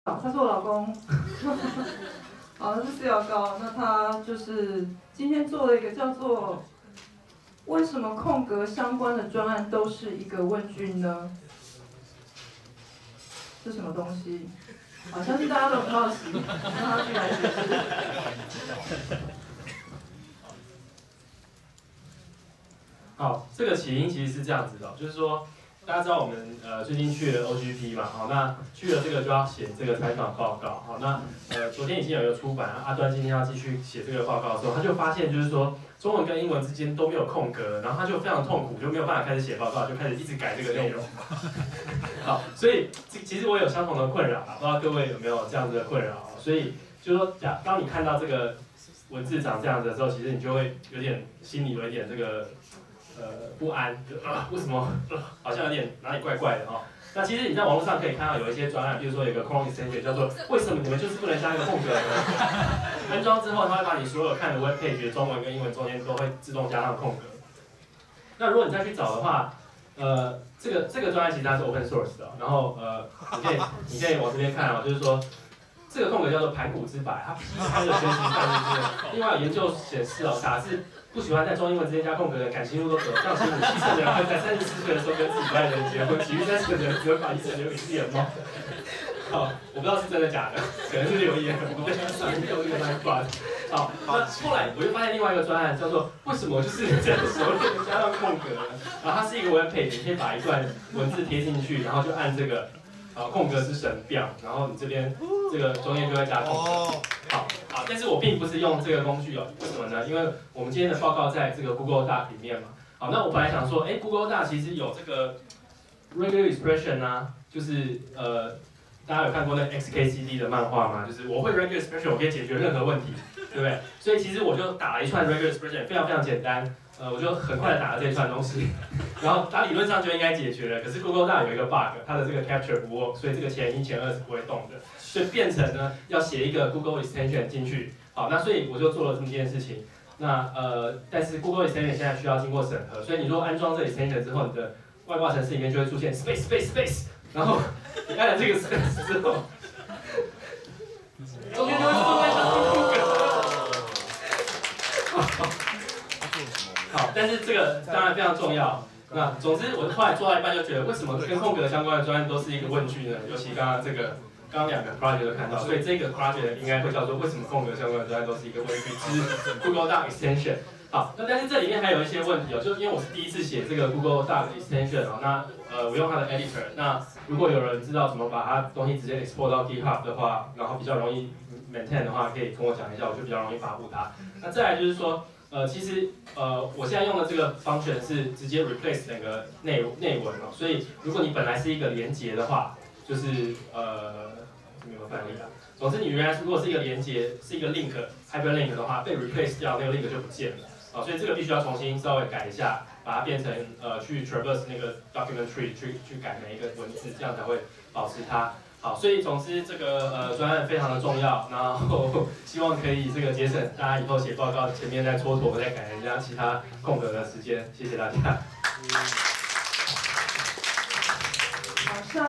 他是我老公。好，那是四瑶高，那他就是今天做了一个叫做“为什么空格相关的专案都是一个问句呢？”是什么东西？好，相信大家都很好奇，让他进来解释。 好，这个起因其实是这样子的，就是说。大家知道我们最近去了 OGP 嘛，好，那去了这个就要写这个采访报告，好，那昨天已经有一个出版，阿端今天要继续写这个报告的时候，他就发现就是说中文跟英文之间都没有空格，然后他就非常痛苦，就没有办法开始写报告，就开始一直改这个内容。好，所以其实我有相同的困扰啊，不知道各位有没有这样子的困扰？所以就是说，当你看到这个文字长这样子的时候，其实你就会有点心里有一点这个。不安，就为什么好像有点哪里怪怪的哦？那其实你在网络上可以看到有一些专案，比如说有一个 Chrome extension 叫做为什么你们就是不能加一个空格呢？安装之后，它会把你所有看的 web page 中文跟英文中间都会自动加上空格。那如果你再去找的话，这个专案其实它是 open source 的，然后你可以往这边看啊，就是说。这个空格叫做盘古之白，它的学习范围是。另外有研究显示哦，打字不喜欢在中英文之间加空格的感情路都走向心理，70%的人会在34岁的时候跟自己不爱的人结婚，其余30%的人只会把一生留给自己的猫。好，我不知道是真的假的，可能是留言，我在上面有一个来管。好，那后来我就发现另外一个专案叫做为什么就是这个时候加上空格呢？然后它是一个 web page，你可以把一段文字贴进去，然后就按这个。空格之神变，然后你这边这个中间就会加空格。好，但是我并不是用这个工具哦，为什么呢？因为我们今天的报告在这个 Google Doc 里面嘛。好，那我本来想说，Google Doc 其实有这个 regular expression 啊，就是大家有看过那 XKCD 的漫画吗？就是我会 regular expression， 我可以解决任何问题，对不对？所以其实我就打了一串 regular expression， 非常非常简单。我就很快的打了这一串东西，然后它理论上就应该解决了。可是 Google Doc 有一个 bug， 它的这个 capture 不 work， 所以这个前1前2是不会动的，所以变成呢要写一个 Google extension 进去。好，那所以我就做了这么一件事情。那但是 Google extension 现在需要经过审核，所以你如果安装这 extension 之后，你的外挂程式里面就会出现 space， 然后你按了这个 space 之后，中间就会自动在打空格。好，但是这个当然非常重要。那总之，我后来做到一半就觉得，为什么跟空格相关的专案都是一个问句呢？尤其刚刚2个 project 都看到，所以这个 project 应该会叫做为什么空格相关的专案都是一个问句之 Google Doc extension。好，那但是这里面还有一些问题哦，就是因为我是第一次写这个 Google Doc extension 哦，那我用它的 editor， 那如果有人知道怎么把它东西直接 export 到 GitHub 的话，然后比较容易 maintain 的话，可以跟我讲一下，我就比较容易发布它。那再来就是说。其实我现在用的这个 function 是直接 replace 整个内文哦，所以如果你本来是一个连结的话，就是这边有没有范例啊？总之你原来如果是一个连结，是一个 hyperlink 的话，被 replace 掉那个 link 就不见了啊，所以这个必须要重新稍微改一下，把它变成去 traverse 那个 document tree 去改每一个文字，这样才会保持它。好，所以总之这个专案非常的重要，然后希望可以这个节省大家以后写报告前面再蹉跎再改人家其他空格的时间，谢谢大家。